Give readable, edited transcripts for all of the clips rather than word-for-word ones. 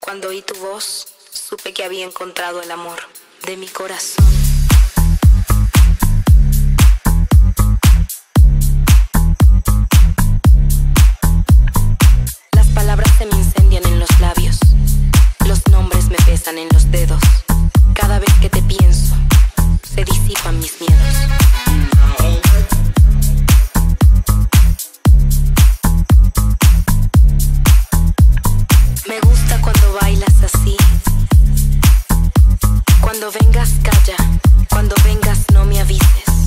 Cuando oí tu voz, supe que había encontrado el amor de mi corazón. Las palabras se me incendian en los labios, los nombres me pesan en los dedos. Cada vez que te pienso, se disipan mis miedos. Me gusta cuando bailas así. Cuando vengas, calla. Cuando vengas, no me avises.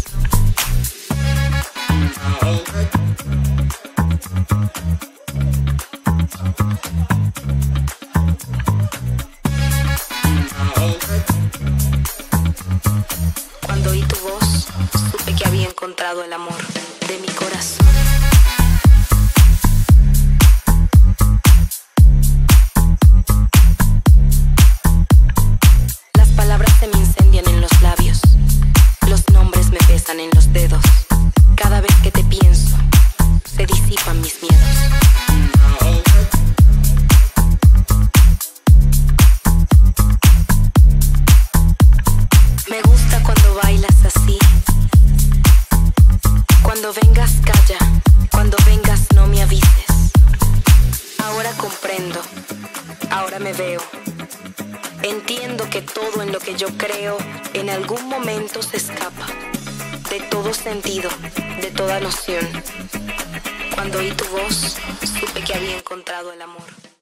Cuando oí tu voz, supe que había encontrado el amor de mi corazón. Las palabras se me incendian en los labios, los nombres me pesan en los dedos. Cada vez que te pienso, se disipan mis miedos. Me gusta cuando bailas así. Cuando vengas, calla. Cuando vengas, no me avises. Ahora comprendo, ahora me veo. Entiendo que todo en lo que yo creo en algún momento se escapa de todo sentido, de toda noción. Cuando oí tu voz, supe que había encontrado el amor.